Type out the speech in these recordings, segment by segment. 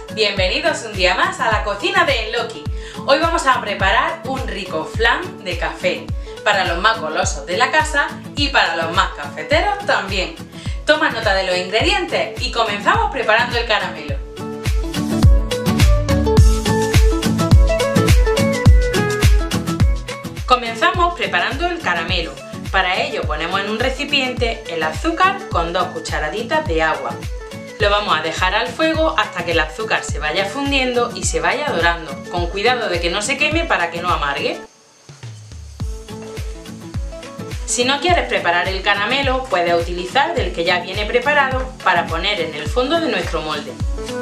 Bienvenidos un día más a la cocina de Enloki. Hoy vamos a preparar un rico flan de café para los más golosos de la casa y para los más cafeteros también. Toma nota de los ingredientes y comenzamos preparando el caramelo. Comenzamos preparando el caramelo. Para ello ponemos en un recipiente el azúcar con 2 cucharaditas de agua. Lo vamos a dejar al fuego hasta que el azúcar se vaya fundiendo y se vaya dorando, con cuidado de que no se queme para que no amargue. Si no quieres preparar el caramelo, puedes utilizar del que ya viene preparado para poner en el fondo de nuestro molde.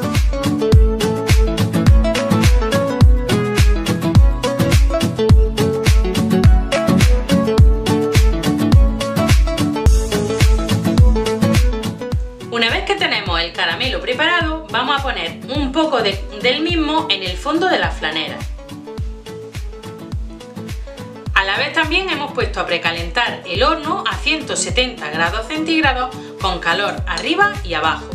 Una vez que tenemos el caramelo preparado, vamos a poner un poco del mismo en el fondo de la flanera. A la vez también hemos puesto a precalentar el horno a 170 grados centígrados con calor arriba y abajo.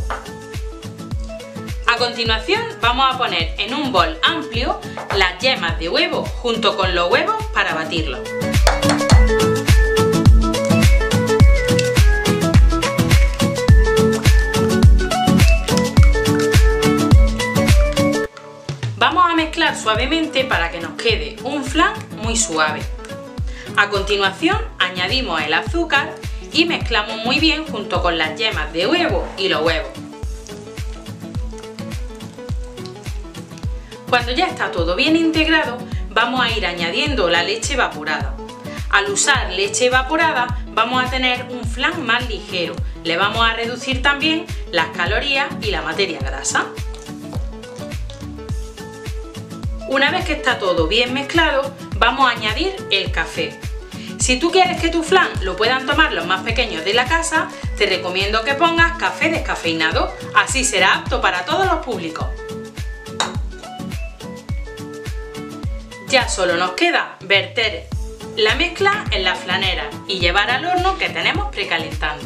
A continuación vamos a poner en un bol amplio las yemas de huevo junto con los huevos para batirlos. Vamos a mezclar suavemente para que nos quede un flan muy suave. A continuación añadimos el azúcar y mezclamos muy bien junto con las yemas de huevo y los huevos. Cuando ya está todo bien integrado, vamos a ir añadiendo la leche evaporada. Al usar leche evaporada vamos a tener un flan más ligero. Le vamos a reducir también las calorías y la materia grasa. Una vez que está todo bien mezclado, vamos a añadir el café. Si tú quieres que tu flan lo puedan tomar los más pequeños de la casa, te recomiendo que pongas café descafeinado, así será apto para todos los públicos. Ya solo nos queda verter la mezcla en la flanera y llevar al horno que tenemos precalentando.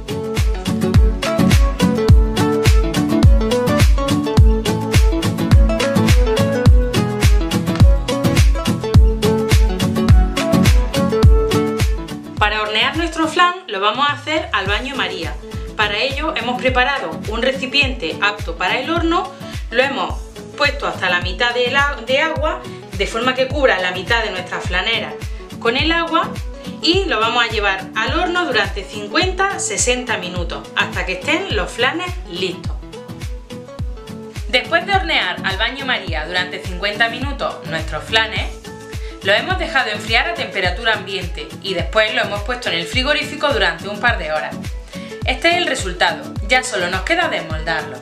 Para hornear nuestro flan lo vamos a hacer al baño María. Para ello hemos preparado un recipiente apto para el horno, lo hemos puesto hasta la mitad de agua, de forma que cubra la mitad de nuestra flanera con el agua, y lo vamos a llevar al horno durante 50-60 minutos hasta que estén los flanes listos. Después de hornear al baño María durante 50 minutos nuestros flanes, lo hemos dejado enfriar a temperatura ambiente y después lo hemos puesto en el frigorífico durante un par de horas. Este es el resultado, ya solo nos queda desmoldarlo.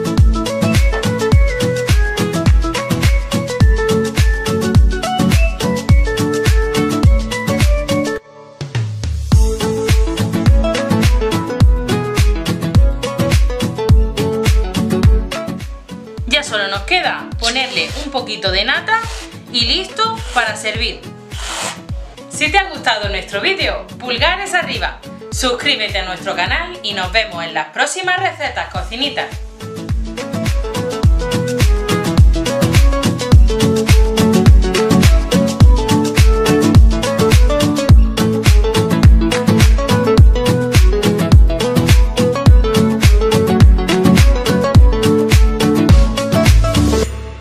Ya solo nos queda ponerle un poquito de nata y listo para servir. Si te ha gustado nuestro vídeo, pulgares arriba, suscríbete a nuestro canal y nos vemos en las próximas recetas, cocinitas.